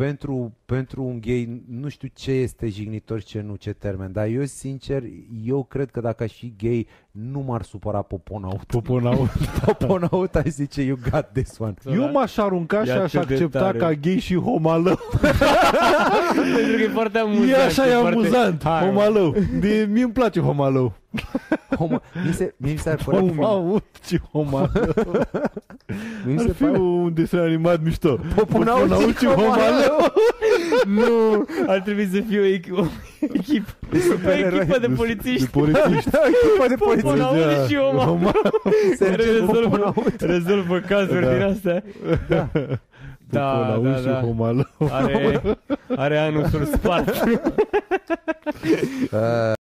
pentru un gay, nu știu ce este jignitor și ce nu, ce termen, dar eu sincer, eu cred că dacă aș fi gay, nu m-ar supăra Poponaut. Poponaut aș zice, you got this one. Eu m-aș arunca și aș accepta ca gay și homalău. Pentru că e foarte amuzant. E așa, e amuzant. Homalău. Mie îmi place homalău. Mi se pare Poponaut și homalău. Ar fi un desen animat mișto. Poponaut și homalău. Nu, ar trebui să fie o echipă de polițiști. Echipa de polițiști. Poponaut și homalău. Rezolvă cazuri din astea. Poponaut și homalău. Are anusul spart.